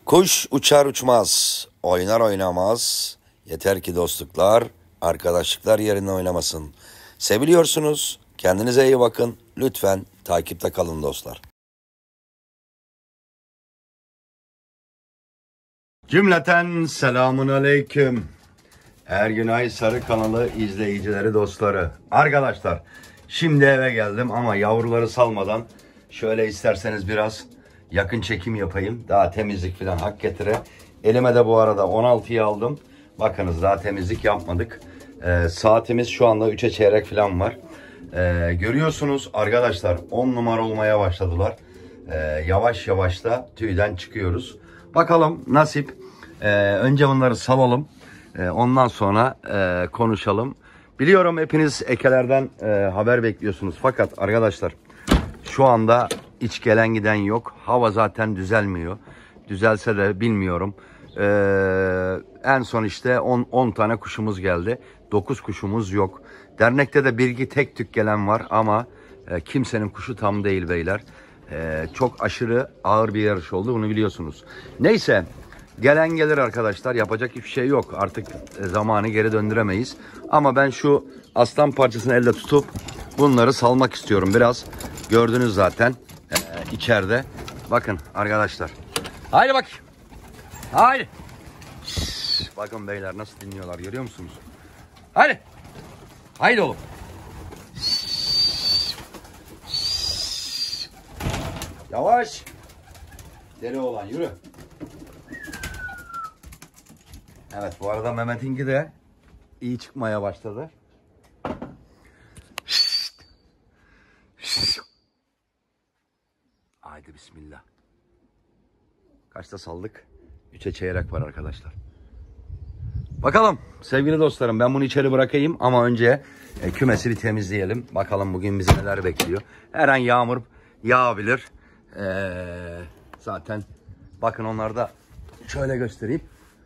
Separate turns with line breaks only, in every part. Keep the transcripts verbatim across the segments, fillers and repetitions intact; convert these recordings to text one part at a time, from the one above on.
Kuş uçar uçmaz, oynar oynamaz. Yeter ki dostluklar, arkadaşlıklar yerine oynamasın. Seviliyorsunuz, kendinize iyi bakın. Lütfen takipte kalın dostlar. Cümleten selamun aleyküm. Ergünay Sarı kanalı izleyicileri, dostları. Arkadaşlar, şimdi eve geldim ama yavruları salmadan şöyle isterseniz biraz yakın çekim yapayım. Daha temizlik falan hak getire. Elime de bu arada on altıyı aldım. Bakınız, daha temizlik yapmadık. Ee, saatimiz şu anda üçe çeyrek falan var. Ee, görüyorsunuz arkadaşlar, on numara olmaya başladılar. Ee, yavaş yavaş da tüyden çıkıyoruz. Bakalım nasip. Ee, önce bunları salalım. Ee, ondan sonra e, konuşalım. Biliyorum hepiniz ekelerden e, haber bekliyorsunuz. Fakat arkadaşlar, şu anda hiç gelen giden yok. Hava zaten düzelmiyor. Düzelse de bilmiyorum. Ee, en son işte on tane kuşumuz geldi. dokuz kuşumuz yok. Dernekte de bir iki tek tük gelen var ama e, kimsenin kuşu tam değil beyler. E, çok aşırı ağır bir yarış oldu, bunu biliyorsunuz. Neyse, gelen gelir arkadaşlar, yapacak hiçbir şey yok. Artık e, zamanı geri döndüremeyiz. Ama ben şu aslan parçasını elde tutup bunları salmak istiyorum biraz. Gördünüz zaten e, içeride. Bakın arkadaşlar. Haydi bak. Haydi. Şşş, bakın beyler nasıl dinliyorlar, görüyor musunuz? Haydi. Haydi oğlum. Şşş. Şşş. Yavaş. Deli olan yürü. Evet, bu arada Mehmet'inki de iyi çıkmaya başladı. Şşt. Şşt. Haydi bismillah. Kaçta saldık? Üçe çeyrek var arkadaşlar. Bakalım sevgili dostlarım, ben bunu içeri bırakayım ama önce e, kümesi bir temizleyelim. Bakalım bugün bizi neler bekliyor. Her an yağmur yağabilir. Ee, zaten bakın, onları da şöyle göstereyim.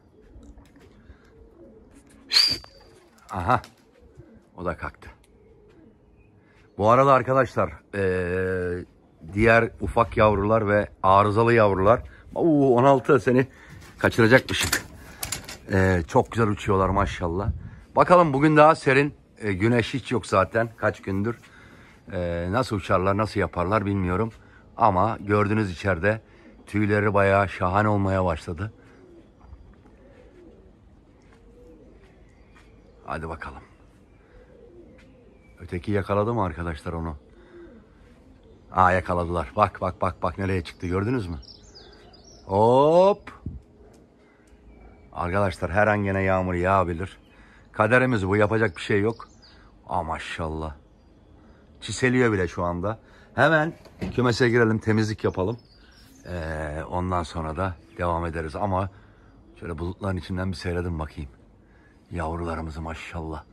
Aha, o da kalktı. Bu arada arkadaşlar, ee, diğer ufak yavrular ve arızalı yavrular, Oo, on altı seni kaçıracakmışık. Ee, çok güzel uçuyorlar maşallah. Bakalım, bugün daha serin. Ee, güneş hiç yok zaten kaç gündür. Ee, nasıl uçarlar, nasıl yaparlar bilmiyorum. Ama gördüğünüz içeride tüyleri bayağı şahane olmaya başladı. Hadi bakalım. Öteki yakaladı mı arkadaşlar onu? Aa, yakaladılar. Bak bak bak bak nereye çıktı, gördünüz mü? Hop. Arkadaşlar, her an gene yağmur yağabilir. Kaderimiz bu, yapacak bir şey yok. Aa, maşallah. Çiseliyor bile şu anda. Hemen kümese girelim, temizlik yapalım. Ee, ondan sonra da devam ederiz. Ama şöyle bulutların içinden bir seyredin bakayım. Yavrularımızı maşallah.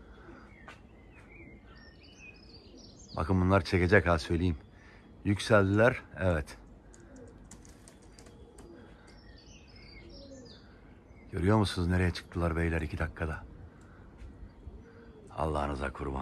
Bakın, bunlar çekecek ha, söyleyeyim. Yükseldiler, evet. Görüyor musunuz nereye çıktılar beyler, iki dakikada. Allah'ınıza kurban.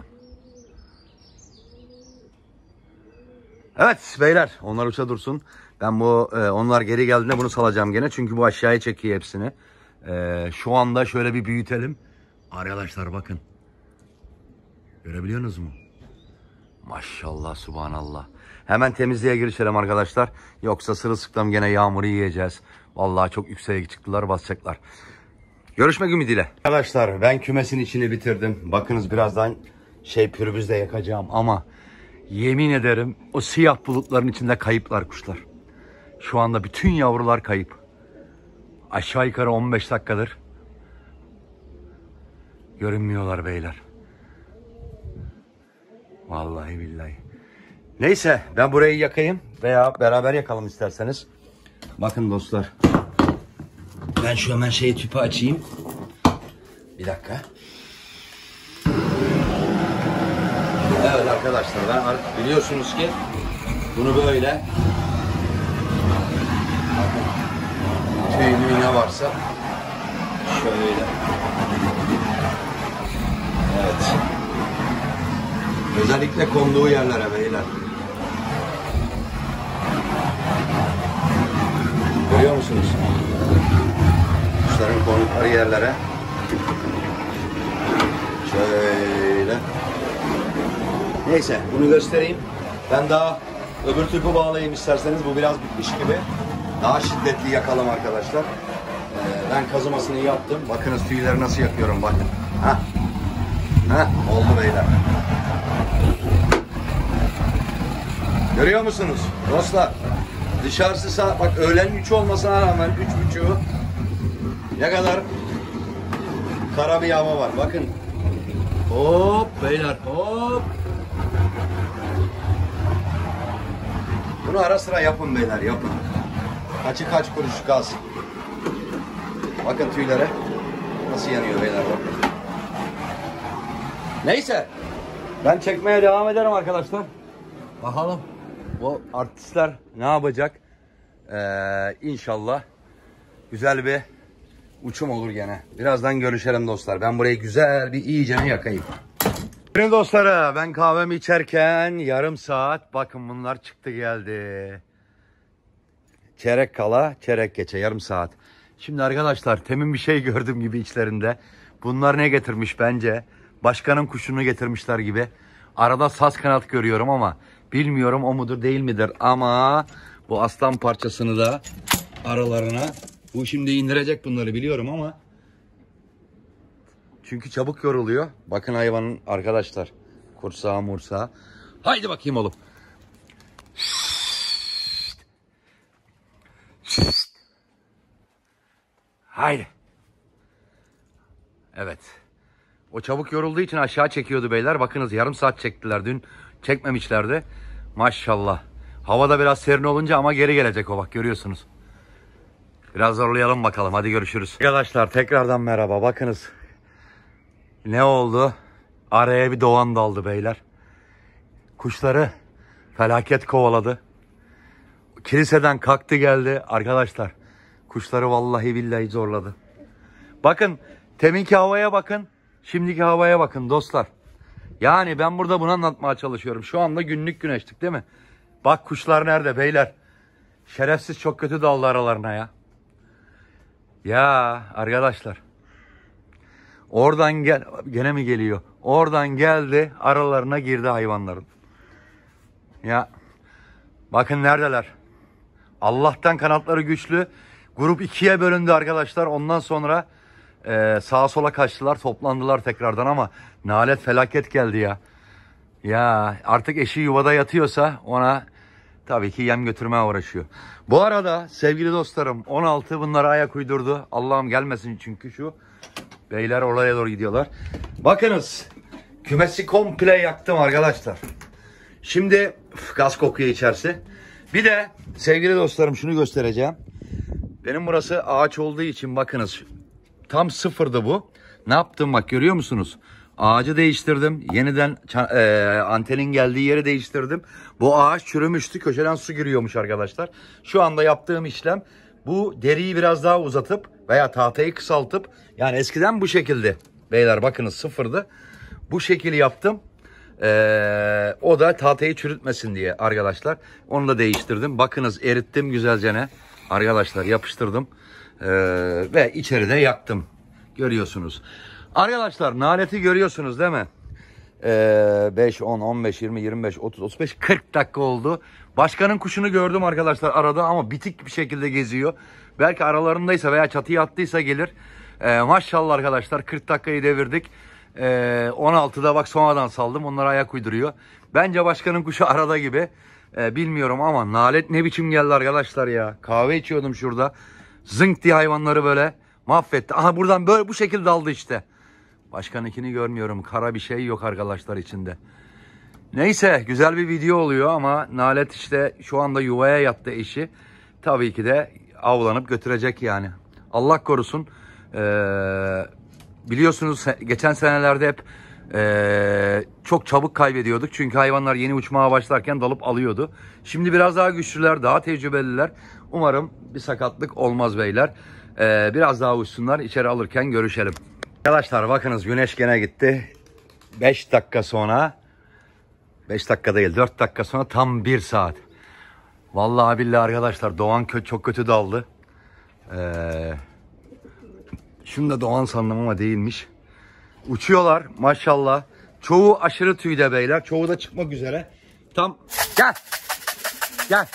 Evet beyler, onlar uça dursun. Ben bu e, onlar geri geldiğinde bunu salacağım gene. Çünkü bu aşağıya çekiyor hepsini. E, şu anda şöyle bir büyütelim. Arkadaşlar bakın. Görebiliyorsunuz mu? Maşallah, subhanallah. Hemen temizliğe girişelim arkadaşlar. Yoksa sırılsıklam gene yağmuru yiyeceğiz. Vallahi çok yükseğe çıktılar, basacaklar. Görüşmek ümidiyle. Arkadaşlar, ben kümesin içini bitirdim. Bakınız, birazdan şey pürüzle yakacağım ama yemin ederim o siyah bulutların içinde kayıplar kuşlar. Şu anda bütün yavrular kayıp. Aşağı yukarı on beş dakikadır görünmüyorlar beyler. Vallahi billahi. Neyse, ben burayı yakayım veya beraber yakalım isterseniz. Bakın dostlar. Ben şu hemen şeyi, tüpü açayım. Bir dakika. Evet arkadaşlar, ben biliyorsunuz ki bunu böyle tüy ne varsa şöyle. Evet. Özellikle konduğu yerlere beyler. Görüyor musunuz? Kuşların konukları yerlere. Şöyle. Neyse bunu göstereyim. Ben daha öbür tüpü bağlayayım isterseniz. Bu biraz bitmiş gibi. Daha şiddetli yakalım arkadaşlar. Ee, ben kazımasını yaptım. Bakınız tüyleri nasıl yakıyorum bakın. Heh. Heh, oldu beyler. Görüyor musunuz dostlar? Dışarısı saat, bak öğlen üç olmasına rağmen üç buçuğu ne kadar kara bir hava var. Bakın. Hop beyler hop. Bunu ara sıra yapın beyler yapın. Kaçı kaç kuruş gaz. Bakın tüylere nasıl yanıyor beyler bakın. Neyse. Ben çekmeye devam ederim arkadaşlar. Bakalım bu artistler ne yapacak? Ee, inşallah güzel bir uçum olur gene. Birazdan görüşelim dostlar. Ben burayı güzel bir iyicene yakayım. Benim dostlara ben kahvemi içerken yarım saat bakın bunlar çıktı geldi. Çeyrek kala çeyrek geçe yarım saat. Şimdi arkadaşlar temin bir şey gördüm gibi içlerinde. Bunlar ne getirmiş bence? Başkanın kuşunu getirmişler gibi. Arada saz kanat görüyorum ama bilmiyorum o mudur değil midir. Ama bu aslan parçasını da aralarına. Bu şimdi indirecek bunları biliyorum ama. Çünkü çabuk yoruluyor. Bakın hayvanın arkadaşlar. Kursağı mursağı. Haydi bakayım oğlum. Haydi. Evet. O çabuk yorulduğu için aşağı çekiyordu beyler. Bakınız yarım saat çektiler. Dün çekmemişlerdi. Maşallah. Havada biraz serin olunca ama geri gelecek o bak görüyorsunuz. Biraz zorlayalım bakalım. Hadi görüşürüz. Arkadaşlar tekrardan merhaba. Bakınız. Ne oldu? Araya bir doğan daldı beyler. Kuşları felaket kovaladı. Kiliseden kalktı geldi. Arkadaşlar kuşları vallahi billahi zorladı. Bakın teminki havaya bakın. Şimdiki havaya bakın dostlar. Yani ben burada bunu anlatmaya çalışıyorum. Şu anda günlük güneşlik değil mi? Bak kuşlar nerede beyler? Şerefsiz çok kötü daldı aralarına ya. Ya arkadaşlar. Oradan gel, gene mi geliyor? Oradan geldi, aralarına girdi hayvanların. Ya bakın neredeler? Allah'tan kanatları güçlü. Grup ikiye bölündü arkadaşlar. Ondan sonra e, sağa sola kaçtılar, toplandılar tekrardan ama nalet felaket geldi ya. Ya artık eşi yuvada yatıyorsa ona tabii ki yem götürmeye uğraşıyor. Bu arada sevgili dostlarım on altı bunlara ayak uydurdu. Allah'ım gelmesin çünkü şu. Beyler oraya doğru gidiyorlar. Bakınız. Kümesi komple yaktım arkadaşlar. Şimdi üf, gaz kokuyor içerisi. Bir de sevgili dostlarım şunu göstereceğim. Benim burası ağaç olduğu için bakınız. Tam sıfırdı bu. Ne yaptım bak görüyor musunuz? Ağacı değiştirdim. Yeniden e, antenin geldiği yeri değiştirdim. Bu ağaç çürümüştü. Köşeden su giriyormuş arkadaşlar. Şu anda yaptığım işlem bu deriyi biraz daha uzatıp veya tahtayı kısaltıp yani eskiden bu şekilde beyler bakınız sıfırdı. Bu şekil yaptım. Ee, o da tahtayı çürütmesin diye arkadaşlar. Onu da değiştirdim. Bakınız erittim güzelce ne arkadaşlar yapıştırdım. Ee, ve içeride yaktım. Görüyorsunuz. Arkadaşlar naleti görüyorsunuz değil mi? Ee, beş, on, on beş, yirmi, yirmi beş, otuz, otuz beş, kırk dakika oldu. Başkanın kuşunu gördüm arkadaşlar arada ama bitik bir şekilde geziyor. Belki aralarındaysa veya çatıya attıysa gelir. Ee, maşallah arkadaşlar kırk dakikayı devirdik. Ee, on altıda bak sonradan saldım. Onlara ayak uyduruyor. Bence başkanın kuşu arada gibi. Ee, bilmiyorum ama nalet ne biçim geldi arkadaşlar ya. Kahve içiyordum şurada. Zınk diye hayvanları böyle mahvetti. Aha buradan böyle bu şekilde daldı işte. Başkanınkini görmüyorum. Kara bir şey yok arkadaşlar içinde. Neyse güzel bir video oluyor ama nalet işte şu anda yuvaya yattı eşi. Tabii ki de avlanıp götürecek yani. Allah korusun. Ee, biliyorsunuz geçen senelerde hep ee, çok çabuk kaybediyorduk. Çünkü hayvanlar yeni uçmaya başlarken dalıp alıyordu. Şimdi biraz daha güçlüler, daha tecrübeliler. Umarım bir sakatlık olmaz beyler. Ee, biraz daha uçsunlar. İçeri alırken görüşelim. Arkadaşlar bakınız güneş gene gitti. beş dakika sonra beş dakika değil dört dakika sonra tam bir saat. Vallahi billahi arkadaşlar Doğan kö çok kötü daldı. Ee, şunu da Doğan sandım ama değilmiş. Uçuyorlar maşallah. Çoğu aşırı tüyde beyler. Çoğu da çıkmak üzere. Tam gel. Gel.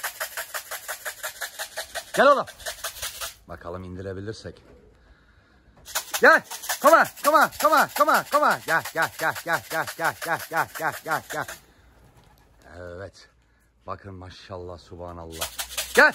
Gel oğlum. Bakalım indirebilirsek. Gel. Come on, come on, come on, come on, come on. Gel, gel, gel, gel, gel, gel, gel, gel, gel, gel, gel. Evet. Bakın maşallah, subhanallah. Gel.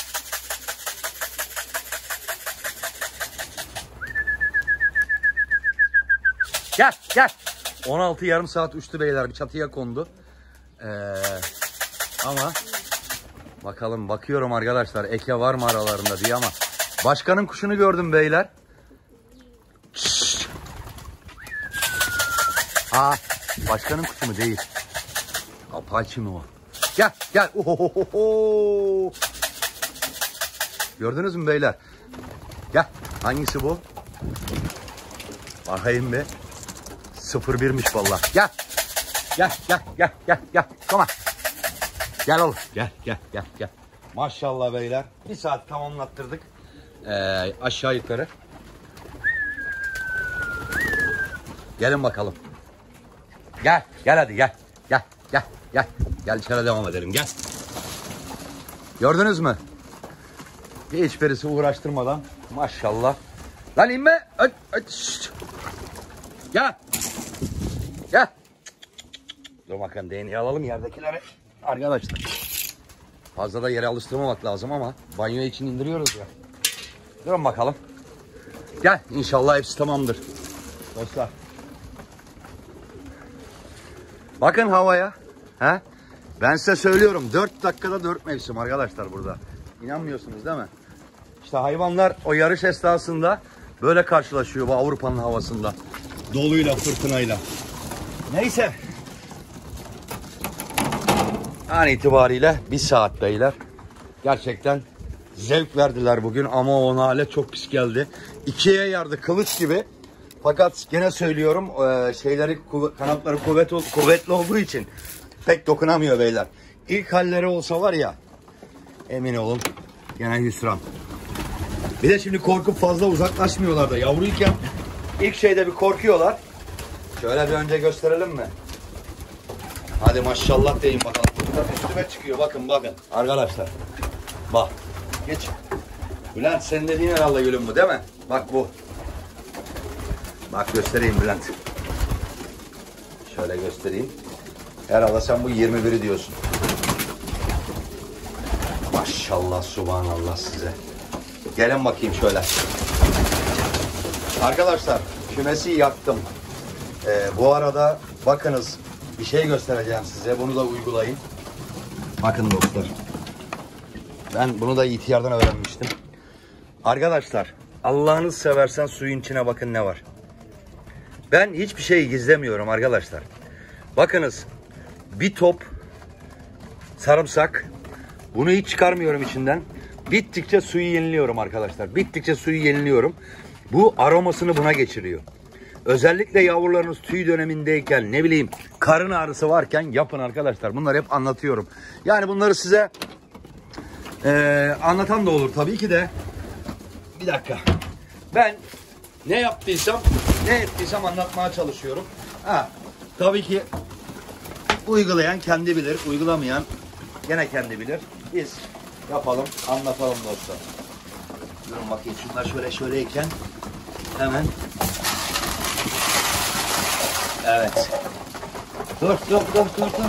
Gel, gel. on altı yarım saat uçtu beyler. Bir çatıya kondu. Ee, ama bakalım, bakıyorum arkadaşlar. Eke var mı aralarında diye ama. Başkanın kuşunu gördüm beyler. Şşş. Aa, başkanın kuşu mu değil? Apache mi o? Gel, gel. Ohohoho. Gördünüz mü beyler? Gel. Hangisi bu? Bakayım bir. sıfır birmiş vallahi. Gel. Gel, gel, gel, gel, gel. Come. Gel oğlum. Gel, gel, gel, gel. Maşallah beyler. Bir saat tamamlattırdık. Ee, aşağı yukarı. Gelin bakalım. Gel, gel hadi gel. Gel, gel, gel. Gel içeri devam edelim, gel. Gördünüz mü? Hiçbirisi uğraştırmadan. Maşallah. Lan inme. Öt, öt, şşt. Gel. Gel. Dur bakalım, D N A alalım yerdekileri. Arkadaşlar. Fazla da yere alıştırmamak lazım ama banyo için indiriyoruz ya. Durun bakalım. Gel. İnşallah hepsi tamamdır. Dostlar. Bakın havaya. He? Ben size söylüyorum. dört dakikada dört mevsim arkadaşlar burada. İnanmıyorsunuz değil mi? İşte hayvanlar o yarış esnasında böyle karşılaşıyor bu Avrupa'nın havasında. Doluyla, fırtınayla. Neyse. An itibariyle bir saat beyler. Gerçekten zevk verdiler bugün ama o hale çok pis geldi. İkiye yardı kılıç gibi. Fakat gene söylüyorum şeyleri, kanatları kuvvet, kuvvetli olduğu için pek dokunamıyor beyler. İlk halleri olsa var ya, emin olun gene hüsran. Bir de şimdi korkup fazla uzaklaşmıyorlar da yavruyken ilk şeyde bir korkuyorlar. Şöyle bir önce gösterelim mi? Hadi maşallah deyin bakalım. Burada üstüme çıkıyor, bakın bakın arkadaşlar. Bak geç. Bülent senin dediğin herhalde gülüm bu değil mi? Bak bu. Bak göstereyim Bülent. Şöyle göstereyim. Herhalde sen bu yirmi biri diyorsun. Maşallah, subhanallah size. Gelin bakayım şöyle. Arkadaşlar kümesi yaktım. Ee, bu arada bakınız bir şey göstereceğim size. Bunu da uygulayın. Bakın dostlar. Ben bunu da ihtiyardan öğrenmiştim. Arkadaşlar Allah'ınız seversen suyun içine bakın ne var. Ben hiçbir şey gizlemiyorum arkadaşlar. Bakınız bir top sarımsak. Bunu hiç çıkarmıyorum içinden. Bittikçe suyu yeniliyorum arkadaşlar. Bittikçe suyu yeniliyorum. Bu aromasını buna geçiriyor. Özellikle yavrularınız tüy dönemindeyken, ne bileyim karın ağrısı varken yapın arkadaşlar. Bunları hep anlatıyorum. Yani bunları size e, anlatan da olur tabii ki de. Bir dakika. Ben ne yaptıysam, ne ettiysem anlatmaya çalışıyorum. Ha, tabii ki uygulayan kendi bilir, uygulamayan gene kendi bilir. Biz yapalım, anlatalım dostlar. Durun bakayım, şunlar şöyle şöyleyken hemen. Evet. Dur, dur, dur, dur, dur.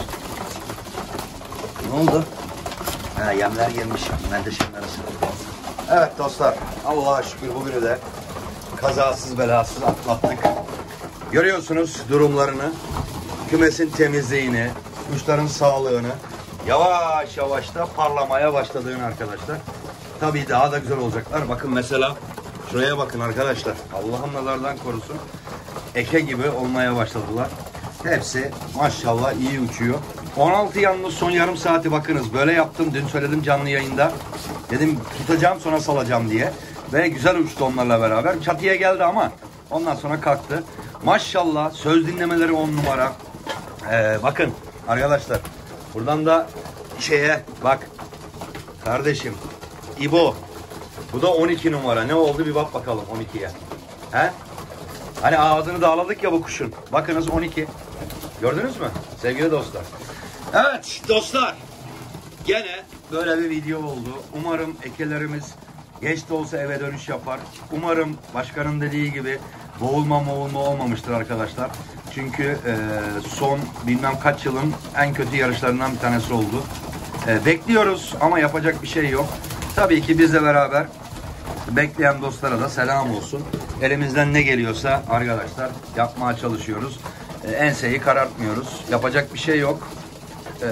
Ne oldu? Ha, yemler girmiş. Mendeşenin arası. Evet dostlar, Allah'a şükür bugünü de kazasız belasız atlattık. Görüyorsunuz durumlarını, kümesin temizliğini, kuşların sağlığını, yavaş yavaş da parlamaya başladığını arkadaşlar. Tabii daha da güzel olacaklar. Bakın mesela şuraya bakın arkadaşlar. Allah'ım nazardan korusun. Eke gibi olmaya başladılar. Hepsi maşallah iyi uçuyor. on altı yalnız son yarım saati bakınız. Böyle yaptım. Dün söyledim canlı yayında. Dedim tutacağım sonra salacağım diye. Ve güzel uçtu onlarla beraber. Çatıya geldi ama ondan sonra kalktı. Maşallah söz dinlemeleri on numara. Ee, bakın arkadaşlar. Buradan da şeye bak. Kardeşim İbo. Bu da on iki numara. Ne oldu bir bak bakalım on ikiye. He? Hani ağzını dağladık ya bu kuşun. Bakınız on iki. Gördünüz mü sevgili dostlar? Evet dostlar. Gene böyle bir video oldu. Umarım ekelerimiz geç de olsa eve dönüş yapar. Umarım başkanın dediği gibi boğulma moğulma olmamıştır arkadaşlar. Çünkü e, son bilmem kaç yılın en kötü yarışlarından bir tanesi oldu. E, bekliyoruz ama yapacak bir şey yok. Tabii ki bizle beraber bekleyen dostlara da selam olsun. Elimizden ne geliyorsa arkadaşlar yapmaya çalışıyoruz. E, enseyi karartmıyoruz. Yapacak bir şey yok. Eee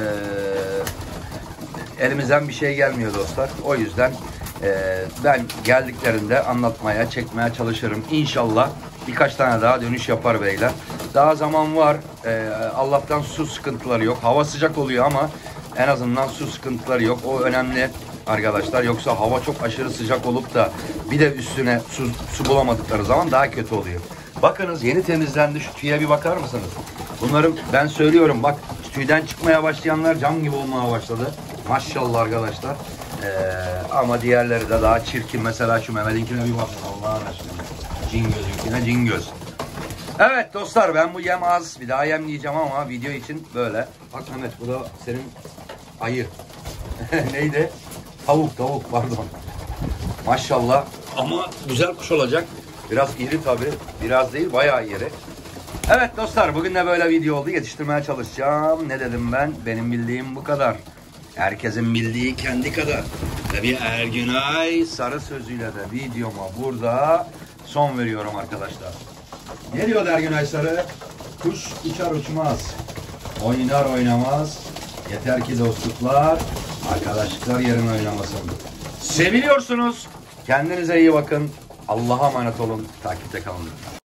Elimizden bir şey gelmiyor dostlar. O yüzden e, ben geldiklerinde anlatmaya, çekmeye çalışırım. İnşallah birkaç tane daha dönüş yapar beyler. Daha zaman var. E, Allah'tan su sıkıntıları yok. Hava sıcak oluyor ama en azından su sıkıntıları yok. O önemli arkadaşlar. Yoksa hava çok aşırı sıcak olup da bir de üstüne su, su bulamadıkları zaman daha kötü oluyor. Bakınız yeni temizlendi. Şu tüye bir bakar mısınız? Bunların ben söylüyorum bak tüyden çıkmaya başlayanlar cam gibi olmaya başladı. Maşallah arkadaşlar. Ee, ama diğerleri de daha çirkin. Mesela şu Mehmet'inkine bir bakın Allah'ın aşkına. Cin gözünkine cin göz. Evet dostlar ben bu yem az. Bir daha yemleyeceğim ama video için böyle. Bak Mehmet bu da senin ayı. Neydi? Tavuk tavuk pardon. Maşallah. Ama güzel kuş olacak. Biraz iri tabi. Biraz değil bayağı iri. Evet dostlar bugün de böyle video oldu. Yetiştirmeye çalışacağım. Ne dedim ben? Benim bildiğim bu kadar. Herkesin bildiği kendi kadar. Ve bir Ergünay Sarı sözüyle de videoma burada son veriyorum arkadaşlar. Ne diyor Ergünay Sarı? Kuş uçar uçmaz. Oynar oynamaz. Yeter ki dostluklar, arkadaşlıklar yerin oynamasın. Seviliyorsunuz. Kendinize iyi bakın. Allah'a emanet olun. Takipte kalın.